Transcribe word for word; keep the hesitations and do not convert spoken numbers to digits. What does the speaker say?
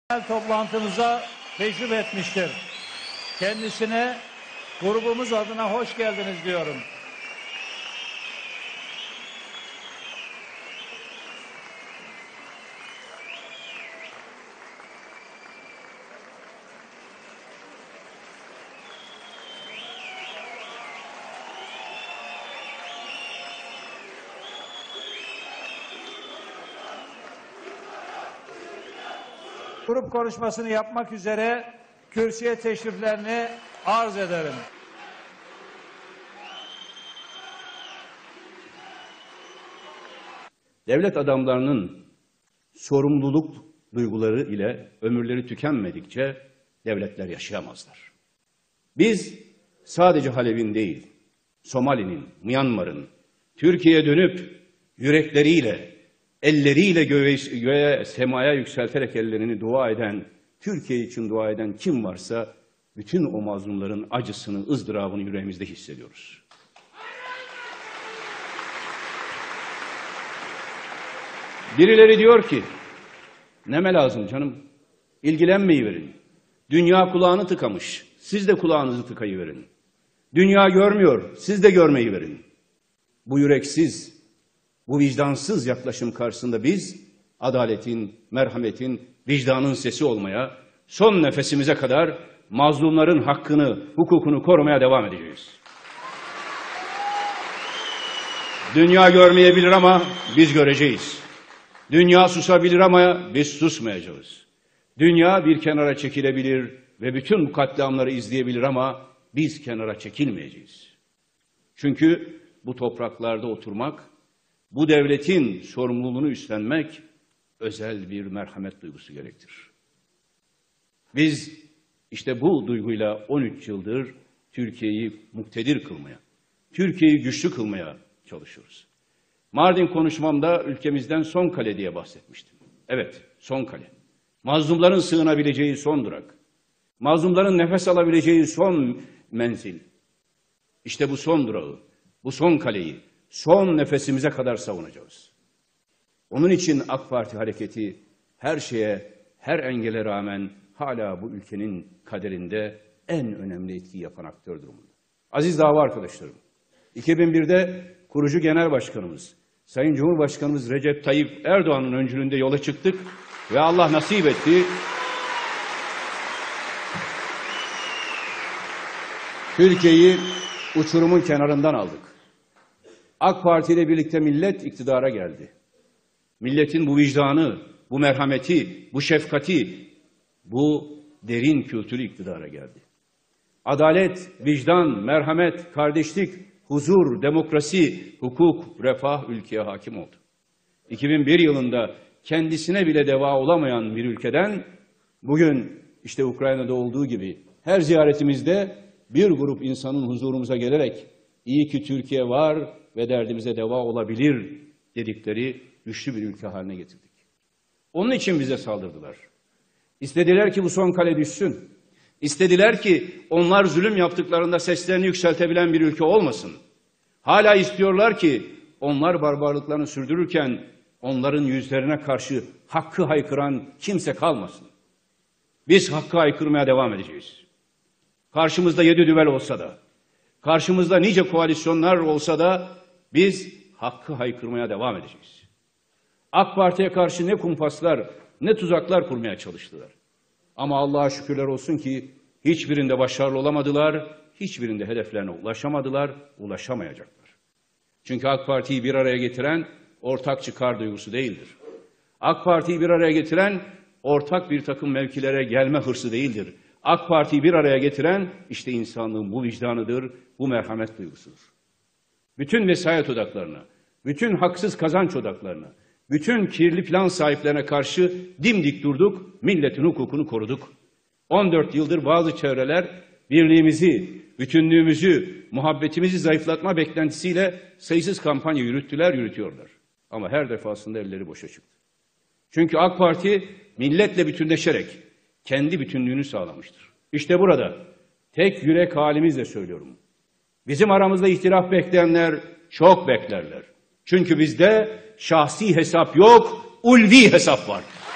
Toplantımıza teşrif etmiştir. Kendisine grubumuz adına hoş geldiniz diyorum. Grup konuşmasını yapmak üzere kürsüye teşriflerini arz ederim. Devlet adamlarının sorumluluk duyguları ile ömürleri tükenmedikçe devletler yaşayamazlar. Biz sadece Halep'in değil, Somali'nin, Myanmar'ın, Türkiye'ye dönüp yürekleriyle, elleriyle göğe, göğe, semaya yükselterek ellerini dua eden, Türkiye için dua eden kim varsa bütün o mazlumların acısını, ızdırabını yüreğimizde hissediyoruz. Birileri diyor ki, neme lazım canım, ilgilenmeyiverin. Dünya kulağını tıkamış, siz de kulağınızı tıkayıverin. Dünya görmüyor, siz de görmeyi verin. Bu yüreksiz, bu vicdansız yaklaşım karşısında biz adaletin, merhametin, vicdanın sesi olmaya, son nefesimize kadar mazlumların hakkını, hukukunu korumaya devam edeceğiz. Dünya görmeyebilir ama biz göreceğiz. Dünya susabilir ama biz susmayacağız. Dünya bir kenara çekilebilir ve bütün bu katliamları izleyebilir ama biz kenara çekilmeyeceğiz. Çünkü bu topraklarda oturmak, bu devletin sorumluluğunu üstlenmek özel bir merhamet duygusu gerektirir. Biz işte bu duyguyla on üç yıldır Türkiye'yi muktedir kılmaya, Türkiye'yi güçlü kılmaya çalışıyoruz. Mardin konuşmamda ülkemizden son kale diye bahsetmiştim. Evet, son kale. Mazlumların sığınabileceği son durak. Mazlumların nefes alabileceği son menzil. İşte bu son durağı, bu son kaleyi son nefesimize kadar savunacağız. Onun için AK Parti hareketi her şeye, her engele rağmen hala bu ülkenin kaderinde en önemli etkiyi yapan aktör durumunda. Aziz dava arkadaşlarım, iki bin birde kurucu genel başkanımız, Sayın Cumhurbaşkanımız Recep Tayyip Erdoğan'ın öncülüğünde yola çıktık ve Allah nasip etti. Türkiye'yi uçurumun kenarından aldık. AK Parti ile birlikte millet iktidara geldi. Milletin bu vicdanı, bu merhameti, bu şefkati, bu derin kültürü iktidara geldi. Adalet, vicdan, merhamet, kardeşlik, huzur, demokrasi, hukuk, refah ülkeye hakim oldu. iki bin bir yılında kendisine bile deva olamayan bir ülkeden bugün işte Ukrayna'da olduğu gibi her ziyaretimizde bir grup insanın huzurumuza gelerek iyi ki Türkiye var ve derdimize deva olabilir dedikleri güçlü bir ülke haline getirdik. Onun için bize saldırdılar. İstediler ki bu son kale düşsün. İstediler ki onlar zulüm yaptıklarında seslerini yükseltebilen bir ülke olmasın. Hala istiyorlar ki onlar barbarlıklarını sürdürürken onların yüzlerine karşı hakkı haykıran kimse kalmasın. Biz hakkı haykırmaya devam edeceğiz. Karşımızda yedi düvel olsa da, karşımızda nice koalisyonlar olsa da biz hakkı haykırmaya devam edeceğiz. AK Parti'ye karşı ne kumpaslar, ne tuzaklar kurmaya çalıştılar. Ama Allah'a şükürler olsun ki hiçbirinde başarılı olamadılar, hiçbirinde hedeflerine ulaşamadılar, ulaşamayacaklar. Çünkü AK Parti'yi bir araya getiren ortak çıkar duygusu değildir. AK Parti'yi bir araya getiren ortak bir takım mevkilere gelme hırsı değildir. AK Parti'yi bir araya getiren işte insanlığın bu vicdanıdır, bu merhamet duygusudur. Bütün vesayet odaklarına, bütün haksız kazanç odaklarına, bütün kirli plan sahiplerine karşı dimdik durduk, milletin hukukunu koruduk. on dört yıldır bazı çevreler birliğimizi, bütünlüğümüzü, muhabbetimizi zayıflatma beklentisiyle sayısız kampanya yürüttüler, yürütüyorlar. Ama her defasında elleri boşa çıktı. Çünkü AK Parti milletle bütünleşerek kendi bütünlüğünü sağlamıştır. İşte burada tek yürek halimizle söylüyorum. Bizim aramızda ihtilaf bekleyenler çok beklerler. Çünkü bizde şahsi hesap yok, ulvi hesap var.